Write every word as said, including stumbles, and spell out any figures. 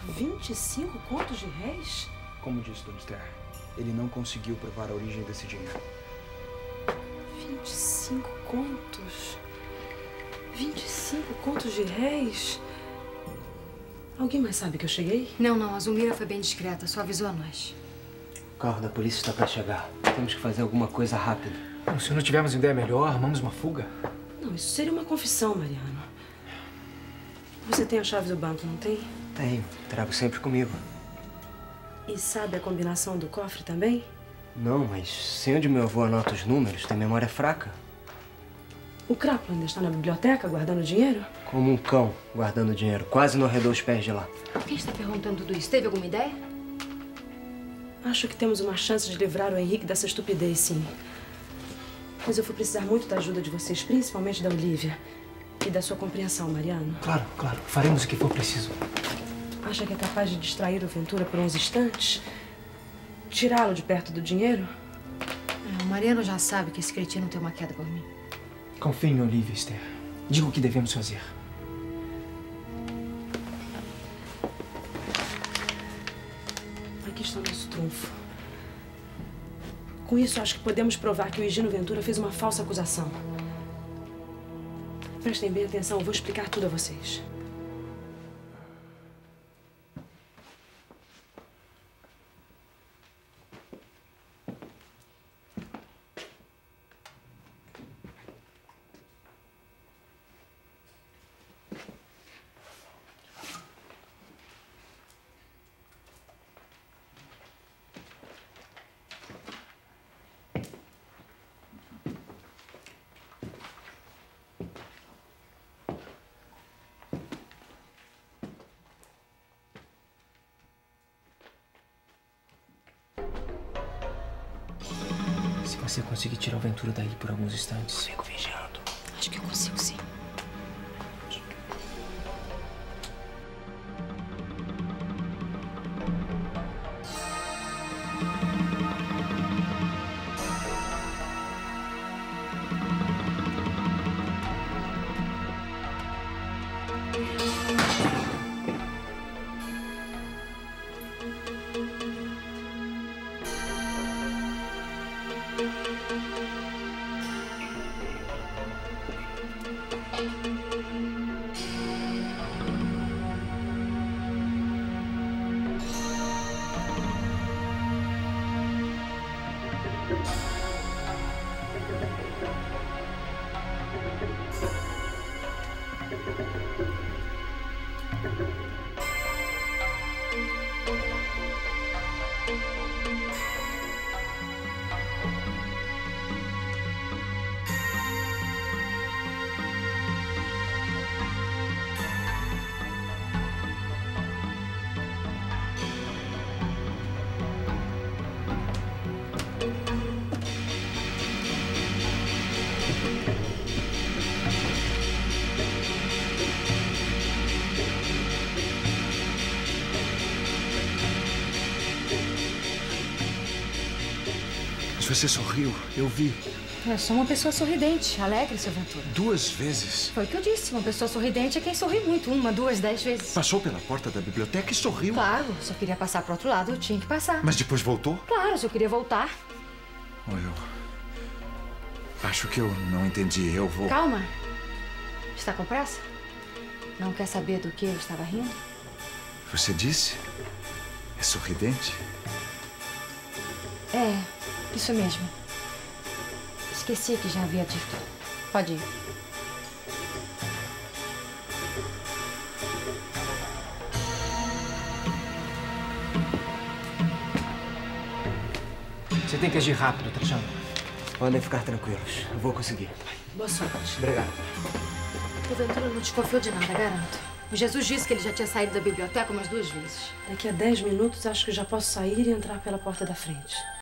vinte e cinco contos de réis? Como disse Dona Esther, ele não conseguiu provar a origem desse dinheiro. vinte e cinco contos? vinte e cinco contos de réis? Alguém mais sabe que eu cheguei? Não, não. A Zulmira foi bem discreta. Só avisou a nós. O carro da polícia está para chegar. Temos que fazer alguma coisa rápido. Bom, se não tivermos ideia melhor, armamos uma fuga. Não, isso seria uma confissão, Mariano. Você tem a chave do banco, não tem? Tenho. Trago sempre comigo. E sabe a combinação do cofre também? Não, mas se onde meu avô anota os números, tem memória fraca. O Crápula ainda está na biblioteca guardando dinheiro? Como um cão guardando dinheiro. Quase não arredou os pés de lá. Por que está perguntando tudo isso? Teve alguma ideia? Acho que temos uma chance de livrar o Henrique dessa estupidez, sim. Mas eu vou precisar muito da ajuda de vocês, principalmente da Olivia. E da sua compreensão, Mariano. Claro, claro. Faremos o que for preciso. Acha que é capaz de distrair o Ventura por uns instantes? Tirá-lo de perto do dinheiro? É, o Mariano já sabe que esse cretino tem uma queda por mim. Confie em Olivia, Esther. Diga o que devemos fazer. Aqui está o nosso trunfo. Com isso, acho que podemos provar que o Higino Ventura fez uma falsa acusação. Prestem bem atenção, eu vou explicar tudo a vocês. Se você conseguir tirar o Ventura daí por alguns instantes, fico vigiando. Acho que eu consigo, sim. Você sorriu, eu vi. Eu sou uma pessoa sorridente, alegre, seu Ventura. Duas vezes. Foi o que eu disse. Uma pessoa sorridente é quem sorri muito. Uma, duas, dez vezes. Passou pela porta da biblioteca e sorriu. Claro, se eu queria passar pro outro lado, eu tinha que passar. Mas depois voltou? Claro, se eu queria voltar. Oh, eu... Acho que eu não entendi. Eu vou... Calma. Está com pressa? Não quer saber do que eu estava rindo? Você disse? É sorridente? É, isso mesmo. Esqueci que já havia dito. Pode ir. Você tem que agir rápido, Trajano. Podem ficar tranquilos. Eu vou conseguir. Boa sorte. Obrigado. O Ventura não desconfiou de nada, garanto. O Jesus disse que ele já tinha saído da biblioteca umas duas vezes. Daqui a dez minutos, acho que já posso sair e entrar pela porta da frente.